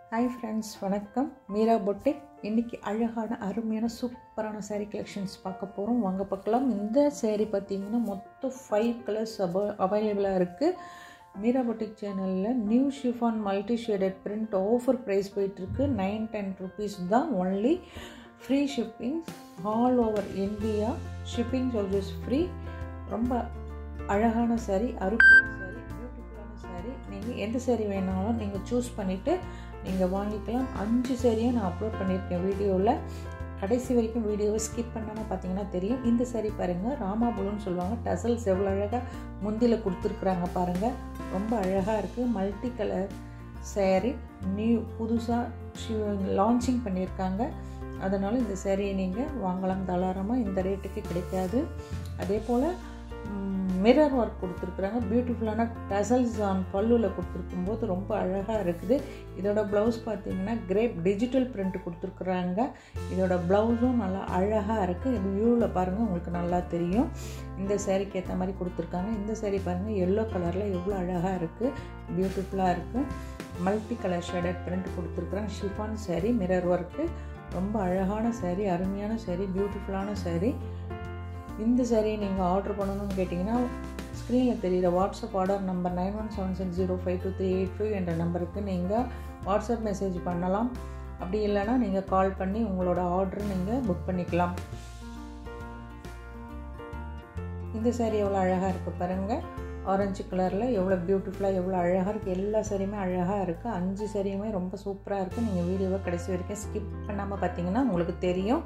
Hi friends, வணக்கம். Meera boutique. இன்றைக்கி அழகான அருமையான சூப்பரான சாரீ கலெக்ஷன்ஸ் பார்க்க போகிறோம். வாங்க பார்க்கலாம். இந்த சாரீ பார்த்திங்கன்னா மொத்தம் 5 கலர்ஸ் அவைலபிளாக இருக்குது. மீரா பொட்டிக் சேனலில் new chiffon multi shaded print offer price போயிட்டுருக்கு. 910 rupees தான் only. Free shipping all over India. Shipping charges free. ரொம்ப அழகான சாரீ, அருமையான சாரீ, பியூட்டிஃபுல்லான சாரீ. நீங்கள் எந்த சாரீ வேணாலும் நீங்கள் சூஸ் பண்ணிவிட்டு நீங்கள் வாங்கிக்கலாம். 5 சாரியாக நான் அப்லோட் பண்ணியிருக்கேன் வீடியோவில். கடைசி வரைக்கும் வீடியோவை ஸ்கிப் பண்ணாமல் பார்த்தீங்கன்னா தெரியும். இந்த சாரீ பாருங்கள், ராமா ப்ளூன்னு சொல்லுவாங்க. டசல்ஸ் எவ்வளோ அழகாக முந்தியில் கொடுத்துருக்குறாங்க பாருங்கள். ரொம்ப அழகாக இருக்குது. மல்டி கலர் சாரீ, நியூ புதுசாக லான்ச்சிங் பண்ணியிருக்காங்க. அதனால் இந்த சாரியை நீங்கள் வாங்கலாம் தாராளமாக. இந்த ரேட்டுக்கு கிடைக்காது. அதே போல் மிரர் ஒர்க் கொடுத்துருக்குறாங்க. பியூட்டிஃபுல்லான டசல்ஸ் ஆன் பல்லுவில் கொடுத்துருக்கும்போது ரொம்ப அழகாக இருக்குது. இதோட ப்ளவுஸ் பார்த்திங்கன்னா கிரேப் டிஜிட்டல் பிரிண்ட் கொடுத்துருக்குறாங்க. இதோட ப்ளவுஸும் நல்லா அழகாக இருக்குது. இது வியூவில் பாருங்கள், உங்களுக்கு நல்லா தெரியும். இந்த சாரீக்கு ஏற்ற மாதிரி கொடுத்துருக்காங்க. இந்த சாரீ பாருங்கள், எல்லோ கலரில் எவ்வளோ அழகாக இருக்குது, பியூட்டிஃபுல்லாக இருக்குது. மல்டி கலர் ஷேடட் பிரிண்ட் கொடுத்துருக்குறாங்க. ஷிஃபான் சாரீ, மிரர் ஒர்க்கு, ரொம்ப அழகான சாரீ, அருமையான சாரீ, பியூட்டிஃபுல்லான சாரீ. இந்த சாரியை நீங்கள் ஆர்டர் பண்ணணும்னு கேட்டிங்கன்னா ஸ்க்ரீனில் தெரிகிற வாட்ஸ்அப் ஆர்டர் நம்பர் 9176052385 என்ற நம்பருக்கு நீங்கள் வாட்ஸ்அப் மெசேஜ் பண்ணலாம். அப்படி இல்லைனா நீங்கள் கால் பண்ணி உங்களோட ஆர்டர் நீங்கள் புக் பண்ணிக்கலாம். இந்த சாரீ எவ்வளோ அழகாக இருக்குது பாருங்கள். ஆரஞ்சு கலரில் எவ்வளோ பியூட்டிஃபுல்லாக, எவ்வளோ அழகாக இருக்குது. எல்லா சாரியுமே அழகாக இருக்குது. 5 சாரியுமே ரொம்ப சூப்பராக இருக்குது. நீங்கள் வீடியோவை கடைசி வரைக்கும் ஸ்கிப் பண்ணாமல் பார்த்தீங்கன்னா உங்களுக்கு தெரியும்.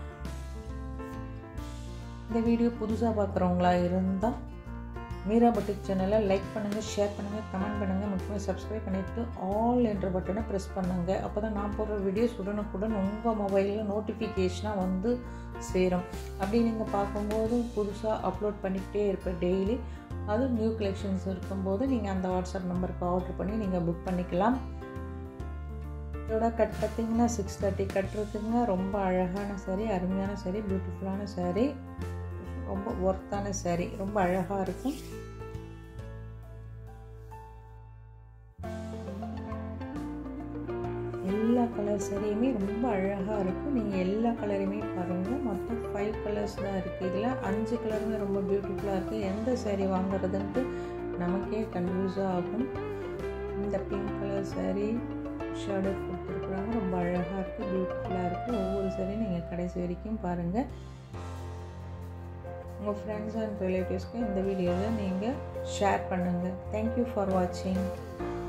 இந்த வீடியோ புதுசாக பார்க்குறவங்களா இருந்தால் மீரா பொட்டிக் சேனலை லைக் பண்ணுங்கள், ஷேர் பண்ணுங்கள், கமெண்ட் பண்ணுங்கள். முக்கியமாக சப்ஸ்கிரைப் பண்ணிவிட்டு ஆல் என்ற பட்டனை ப்ரெஸ் பண்ணுங்கள். அப்போ தான் நான் போடுற வீடியோஸ் உடனுக்குடன் உங்கள் மொபைலில் நோட்டிஃபிகேஷனாக வந்து சேரும். அப்படி நீங்கள் பார்க்கும்போது புதுசாக அப்லோட் பண்ணிக்கிட்டே இருப்பேன் டெய்லி. அது நியூ கலெக்ஷன்ஸ் இருக்கும்போது நீங்கள் அந்த வாட்ஸ்அப் நம்பருக்கு ஆர்டர் பண்ணி நீங்கள் புக் பண்ணிக்கலாம். இதோட கட் பார்த்திங்கன்னா 630 கட் இருக்குங்க. ரொம்ப அழகான சாரீ, அருமையான சாரீ, பியூட்டிஃபுல்லான சாரீ, ரொம்ப ஒர்த்தான சாரீ, ரொம்ப அழகாக இருக்கும். எல்லா கலர் சாரியுமே ரொம்ப அழகாக இருக்கும். நீங்கள் எல்லா கலருமே பாருங்கள். மொத்தம் 5 கலர்ஸ் தான் இருக்குது. இதில் 5 கலருமே ரொம்ப பியூட்டிஃபுல்லாக இருக்குது. எந்த சாரீ வாங்குறதுன்ட்டு நமக்கே கன்ஃபியூஸாக ஆகும். இந்த பிங்க் கலர் சாரீ ஷேடட் கொடுத்துருக்குறாங்க. ரொம்ப அழகாக இருக்குது, பியூட்டிஃபுல்லாக இருக்குது. ஒவ்வொரு சாரியும் நீங்கள் கடைசி வரைக்கும் பாருங்கள். உங்கள் ஃப்ரெண்ட்ஸ் அண்ட் ரிலேட்டிவ்ஸ்க்கு இந்த வீடியோவை நீங்கள் ஷேர் பண்ணுங்கள். தேங்க்யூ ஃபார் வாட்சிங்.